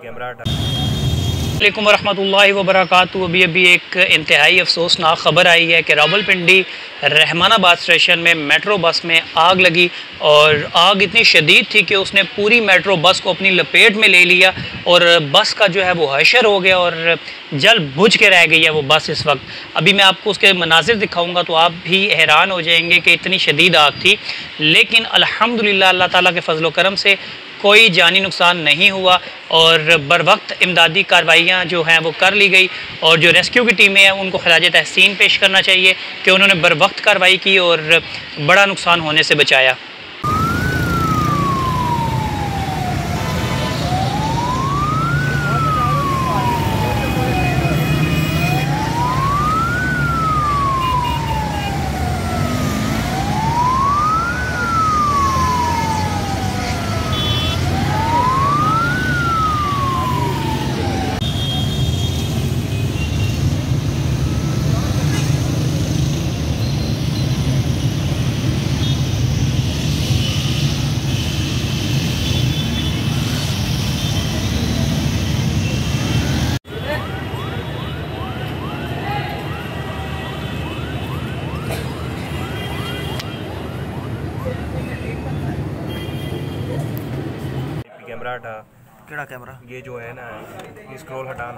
Camera वालेकुम रहमतुल्लाहि व बरकातुहू। अभी एक इंतहाई अफसोसनाक ख़बर आई है कि रावलपिंडी रहमानाबाद स्टेशन में मेट्रो बस में आग लगी और आग इतनी शदीद थी कि उसने पूरी मेट्रो बस को अपनी लपेट में ले लिया और बस का जो है वो हशर हो गया और जल बुझ के रह गई है वो बस इस वक्त। अभी मैं आपको उसके मनाजिर दिखाऊंगा तो आप भी हैरान हो जाएंगे कि इतनी शदीद आग थी, लेकिन अल्हम्दुलिल्लाह अल्लाह ताला के फजल करम से कोई जानी नुकसान नहीं हुआ और बर वक्त इमदादी कार्रवाइयाँ जो हैं वो कर ली गई और जो रेस्क्यू की टीमें हैं उनको खराज तहसीन पेश करना चाहिए कि उन्होंने बर वक्त कार्रवाई की और बड़ा नुकसान होने से बचाया। कैमरा हटा। केड़ा कैमरा? ये जो है ना, ये स्क्रॉल हटाना।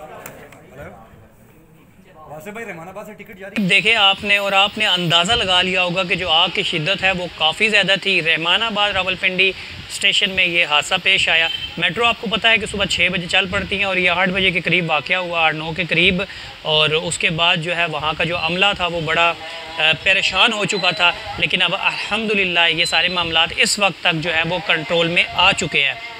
भाई रहमानाबाद से टिकट जारी देखे आपने और आपने अंदाज़ा लगा लिया होगा कि जो आग की शिद्दत है वो काफ़ी ज़्यादा थी। रहमानाबाद रावलपिंडी स्टेशन में ये हादसा पेश आया। मेट्रो आपको पता है कि सुबह 6 बजे चल पड़ती हैं और ये 8 बजे के करीब वाक़या हुआ, 8-9 के करीब, और उसके बाद जो है वहाँ का जो अमला था वो बड़ा परेशान हो चुका था, लेकिन अब अल्हम्दुलिल्लाह ये सारे मामलात इस वक्त तक जो है वो कंट्रोल में आ चुके हैं।